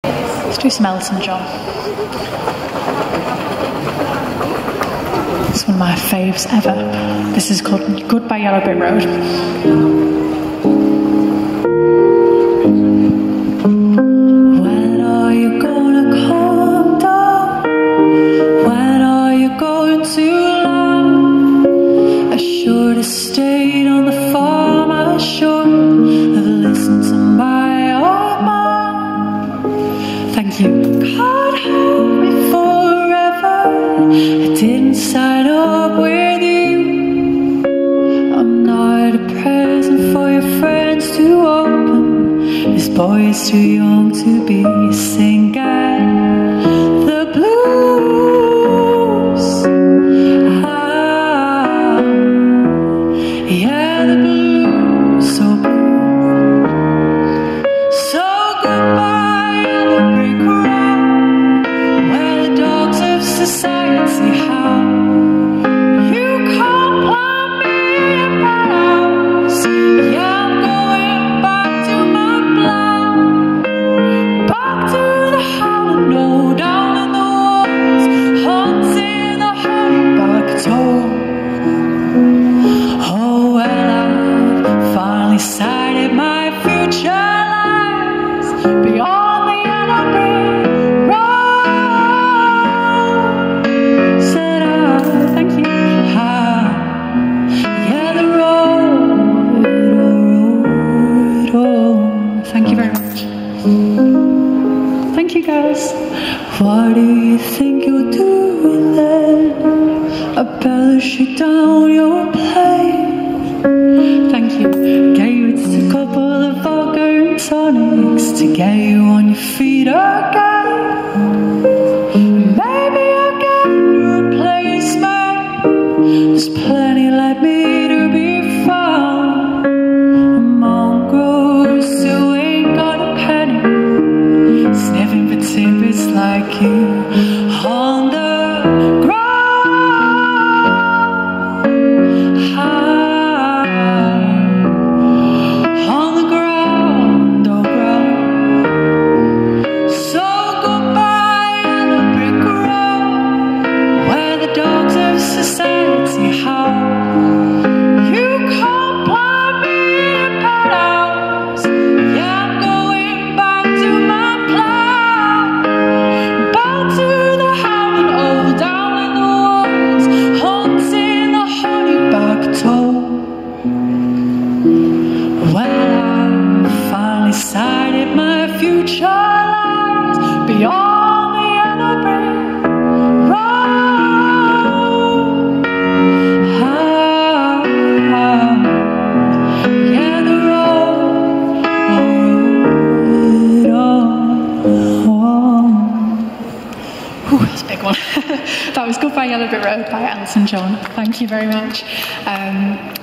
Let's do some Elton John. It's one of my faves ever. This is called Goodbye Yellow Brick Road. When are you gonna come down? When are you going to land? I should have stayed on the farm. I should have listened to my old man. Thank you. God help me forever. I didn't sign up with you. I'm not a present for your friends to open. This boy is too young to be singing the blues. Ah, yeah, the blues, so blue. So goodbye, yellow brick road, where the dogs of society howl. You can't plant me in that house. Yeah, I'm going back to my plan. Back to the hollow, down in the woods, haunting the honeyback toad. Oh, well, I've finally sighted my future lies beyond the yellow brick road. Said I, thank you. Ah, yeah, the road. Thank you very much. Thank you, guys. What do you think you're doing then? I better shut down your plate. Thank you. Gave it a couple of vodka and tonics to get you on your feet again. Maybe I'll get a replacement. There's plenty like me to be found. A mongrels who ain't got a penny, sniffing for tidbits like you on the ground. On the ground, oh ground. So goodbye, yellow brick road, where the dogs of society howl. You can't plant me in that house. Yeah, I'm going back to my plan. Back to the howling old, down in the woods, haunting the honeyback toad. Well, I've finally sighted my future lies beyond the yellow brick road. Ah, yeah, the road, Ooh, that's a big one. That was Goodbye Yellow Brick Road by Elton John. Thank you very much.